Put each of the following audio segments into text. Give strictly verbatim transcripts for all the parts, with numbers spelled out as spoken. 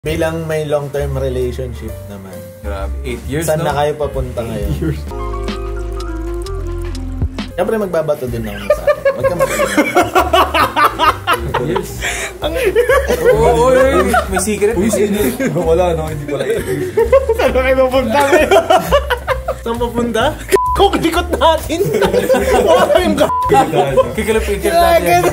Bilang may long-term relationship naman. Grabe, eight years, Saan no? na kayo papunta ngayon? years. Siyempre magbabato din ako sa akin. Huwag ka mag-alala. Years. Oo, oh, oh, oh, may secret. May secret. Wala, no? Hindi pala. Saan kayo papunta ngayon? Saan papunta? Kuklikot natin! Wala kayong g***. Kikilap-kikilap natin.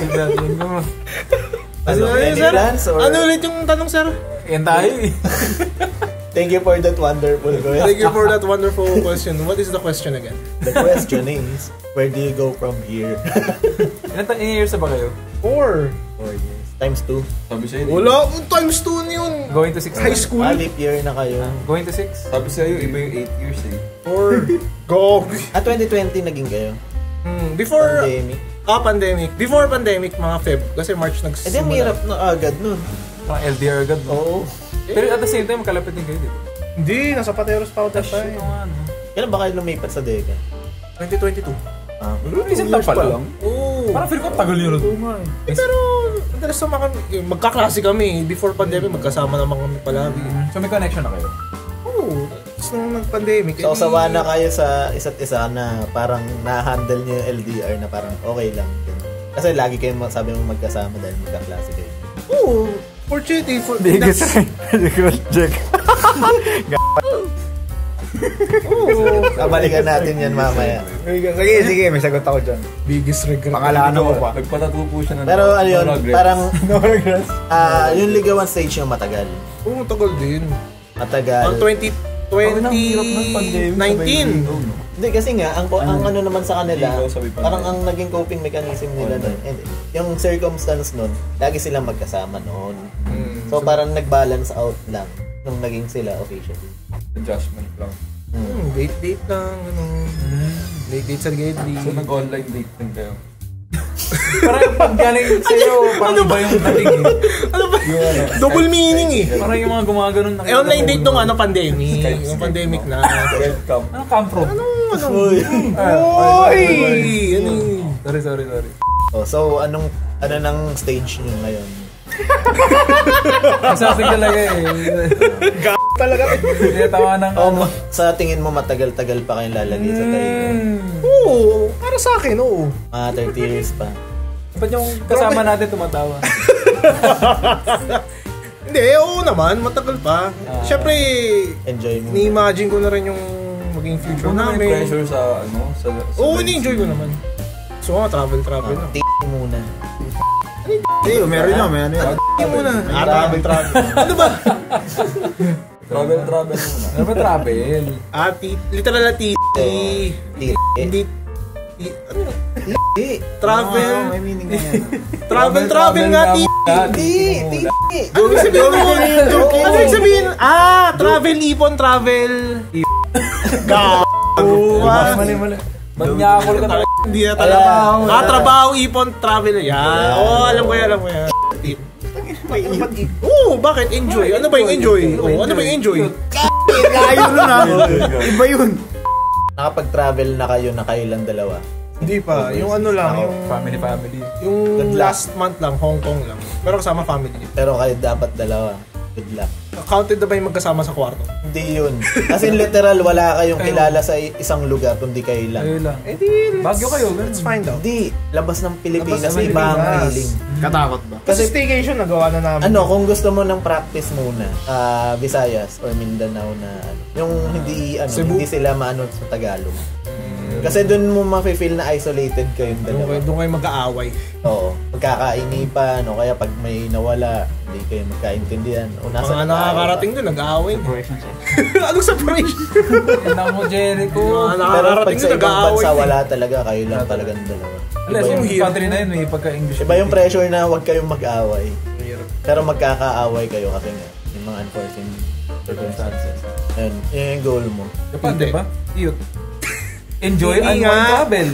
Ano, Ano, any sir? plans or... Ano ulit yung tanong, sir? Yan tayo eh. Thank you for that wonderful question. Thank you for that wonderful question. What is the question again? The question is, where do you go from here? Ilan ta- years na ba kayo? Four. Four years. Times two. Sabi sa'yo, Wala, times two na yun. Going to six. High school. Ah, leap year na kayo. Going to six. sabi sa'yo, iba yung eight years eh. Four. Go. Ah, twenty twenty naging kayo? Hmm, before... Pandemic. Ah, pandemic. Before pandemic, mga Feb. Kasi March nagsimula. Eh, di ang hirap na agad nun. Parang L D R agad. No? Oo. Pero at the same time, kalapit din kayo, di ba? Hindi, nasa Pateros pa ako that time. Ano? Kailan ba kayo lumipat sa Deka? twenty twenty-two. Ah, Recent lang pa lang. Oo. Parang feel ko tagal yun. Eh, pero, madalas naman kami, eh, magkaklase kami. Before pandemic, magkasama naman kami palagi. So may connection na kayo? Oo. Tapos nung nag-pandemic, so, sawa na kayo sa isa't isa na parang na-handle niyo yung L D R na parang okay lang. Kasi lagi kayo sabi mo magkasama dahil magkaklase kayo. Oo. Fortunately, for... Biggest Jack. Oo. Kabalikan natin yan mamaya. Sige, sige, may sagot ako dyan. Biggest regret. Pangalano mo pa. Nagpatato po siya ng Pero ano yun, no regrets. parang no regrets. ah yung ligawan stage yung matagal. Oo, tagal din. Matagal. Ang twenty nineteen. Hindi kasi nga, ang, ang ano naman sa kanila, Hindi ko sabi pa parang na. ang naging coping mechanism nila Oh, nun, and yung circumstance nun, lagi silang magkasama noon. Mm. So parang nag-balance out lang nung naging sila officially. Adjustment lang. Hmm, date-date lang, ano. Date-date sa Gedli. So, nag-online date din kayo. Parang pag galing sa'yo, parang iba yung dating eh. Ano ba? Yung ano, Double meaning eh. Parang yung mga gumaganon na Eh, online date nung ano, pandemic. Skype, Yung Skype, pandemic no? na. welcome. Ano, campro? Ano, ano? Uy. Oy! Ano yun? Sorry, sorry, sorry. Oh, so anong ano nang stage niyo ngayon? Masasig talaga eh. Talaga. Hindi tawa ng Oh, ma- sa tingin mo matagal-tagal pa kayong lalagay sa tayo? Oo, para sa akin, oo. Mga thirty years pa. Ba't yung kasama natin tumatawa? Hindi, oo naman, matagal pa. Siyempre, Enjoy mo. ni-imagine ko na rin yung maging future Kung na may namin. pressure sa, ano, sa... sa Oo, ni-enjoy ko naman. So, nga, travel, travel na. T muna. Hindi, meron na, meron na. Hindi muna. Ah, travel, travel. Ano ba? Travel, travel muna. Ano ba travel? Ah, ti- literal na titi. T. Hindi. ti- Ano? T. Travel. Oo, may meaning na yan. Travel, travel nga, titi. T. T. Ano ibig sabihin mo? Ano ibig sabihin? Ah, travel, ipon, travel. Gago. Mali, mali, mali. Ba't nyakol ka talaga? Hindi na talaga. Ah, trabaho, ipon, travel. Yan. Oo, alam ko yan, alam ko yan. Oo, bakit? Enjoy. Ano ba yung enjoy? Oo, ano ba yung enjoy? Layo nun ah. Iba yun. Nakapag-travel na kayo na kayo lang dalawa. Hindi pa. Yung ano lang, yung... Family, family. Yung Good luck. last month lang, Hong Kong lang. Pero kasama family. Pero kayo dapat dalawa. Good luck. Counted na ba yung magkasama sa kwarto? Hindi yun. As in literal, wala kayong kilala sa isang lugar kundi kayo lang. Ayun lang. Eh di, let's, Baguio kayo, ganun. let's find out. Hindi. Labas ng Pilipinas, Labas ng iba ang Pilipinas. feeling. Katakot ba? Kasi staycation, nagawa na namin. Ano, kung gusto mo ng practice muna, ah Visayas or Mindanao na ano, yung hindi ano, Cebu. hindi sila maano sa Tagalog. Kasi doon mo ma-feel na isolated kayong Doon dalawa. kayo, doon kayo mag-aaway. Oo. Magkakainipan o kaya pag may nawala, hindi kayo magkaintindihan. O nasa Mga nakakarating doon, nag-aaway. Separation siya. Anong separation? Yan mo, Jericho. Mga Pero pag nakakarating sa doon, ibang nag-aaway. bansa, wala talaga. Kayo lang talagang dalawa. Alas, Iba yung yung, country na yun, may pagka-English. iba yung pressure na huwag kayong mag-away. Pero magkakaaway kayo kasi nga, yung mga unfortunate circumstances. Yun, yun yung goal mo. Japan, di ba? Iyot. Enjoy Hindi and nga. travel.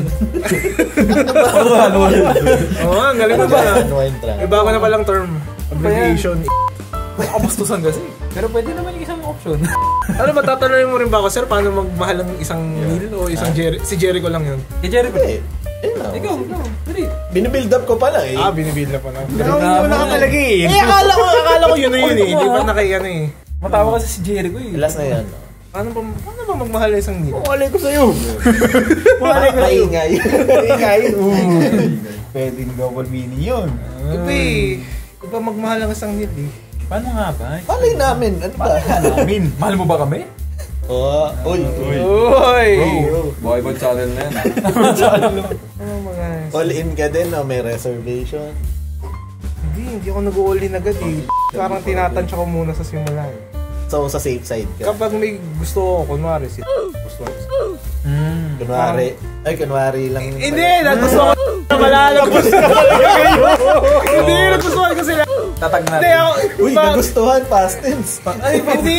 Oo, ang galing mo ba? Unwind travel. May bago na palang term. Abbreviation. Kabustusan kasi. Pero pwede naman yung isang option. Ano ba, tatanungin mo rin ba ako, sir, paano magmahal ng isang meal o isang Jer- si Jericho lang yun? Kay Jericho. Eh, Ayun na. Ikaw, ikaw. Dali. Binibuild up ko pa lang eh. Ah, binibuild na pa lang. Pero Pero na- wala ka na- talaga eh. Eh, akala ko, akala ko yun na yun eh. Hindi pa nakaiyan eh. Matawa kasi si Jericho eh. Last na yan. Paano ba, paano ba magmahal na isang nila? Walay ko sa'yo. Wala ka maingay. Ingay. Pwedeng double meaning yun. Iba eh. Iba magmahal ng isang nila eh. Paano nga ba? Malay namin. Ano ba? Amin. Mahal mo ba kami? Oh, uy. Uy! Boy, boy channel na yan. Ano mga... All in ka din, no? May reservation. Hindi, hindi ako nag-all in agad eh. Parang tinatansya ko muna sa simula eh. So, sa safe side ka. Kapag may gusto ko, kunwari si gusto ko. Hmm. Kunwari. Ay, kunwari lang. Hindi, nagusto ko na malalagos na talaga kayo. Hindi, nagustuhan ko sila. Tatag Hindi, natin. ako... Uy, ba- nagustuhan. Past tense. Ay, hindi!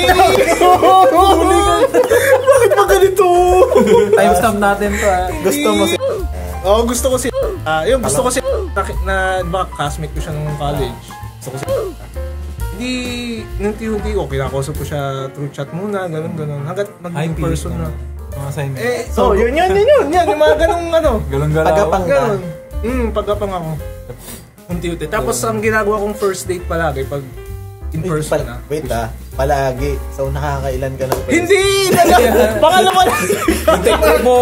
Bakit ba ganito? Timestamp natin to ah. Gusto mo si... Oo, gusto ko si... Ah, yun, gusto ko si... Na, na baka classmate ko siya nung college. Gusto ko si... Hindi, nunti-unti ko, kinakausap ko siya through chat muna, ganun, ganun. Hanggat I maging P, person na. Mga assignment. Eh, so, yun, yun, yun, yun, yan, yung mga ganung ano. Galong-galaw. Pagapang ka. Ganun. Hmm, pagapang ako. Unti-unti. Tapos, ang ginagawa kong first date palagi, pag in Wait, person pal- na. wait ah. Palagi. So, nakakailan ka ng first? Hindi! Talaga! Pangalawa na! Yung technique mo.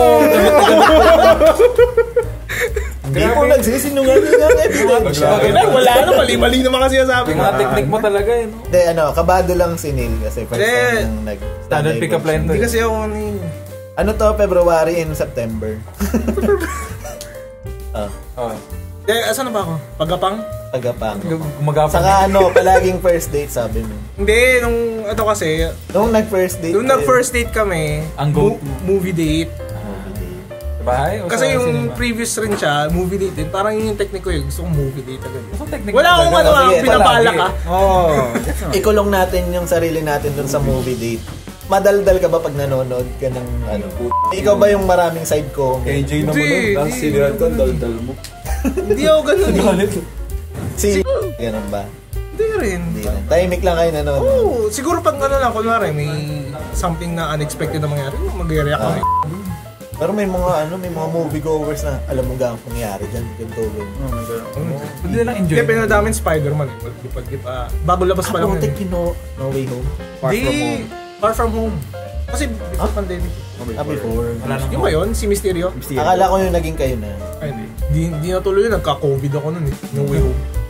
Hindi mo nagsisinungaling ang evidence. Okay na, wala na, mali-mali naman kasi sabi Yung ko. mga technique mo talaga eh. No? Hindi, ano, kabado lang si Neil kasi first Hindi. time nang nag... Standard pick-up line to. Hindi kasi ako ano yun. Ano to, February and September. ah, Oh. Eh, asan na ba ako? Pagapang? pagapang. Gumagapang. Saka ano, palaging first date sabi mo. Hindi, nung ano kasi, Nung nag-first date nung kayo, nag-first date kami, Ang go- mo- movie date. Sa bahay? O Kasi sa yung cinema? previous rin siya, movie date din. Parang yun yung technique ko eh. Gusto kong movie date agad. Gusto technique Wala mo akong talaga. ano, Sige, ang pinapala palagi. ka. Oo. Ikulong natin yung sarili natin dun sa movie date. Madaldal ka ba pag nanonood ka ng ano? Ikaw ba yung maraming side comment? K J naman Hindi, nun. Tapos hindi, silihan ko, hindi. dal-dal mo. Hindi ako ganun eh. Si ganun ba? Hindi rin. Hindi na. Tahimik lang kayo nanonood. Oo, siguro pag ano lang, kunwari, may something na unexpected na mangyari, mag-react kami. Pero may mga ano, may mga moviegoers na alam mo gang pangyayari diyan, ganito yun. Hindi na lang enjoy. Hindi, pinanood namin Spider-Man eh. Pag, pag, pag, bago labas pa Ah, lang. putik yun eh. no, no way home. Far Di, from home. Far from home. Kasi before pandemic. Ah, before. Wala nang Yung ba yun? Si Mysterio? Akala ko yung naging kayo na. Ay, hindi. Di, di natuloy yun. Nagka-COVID ako nun eh. No way home.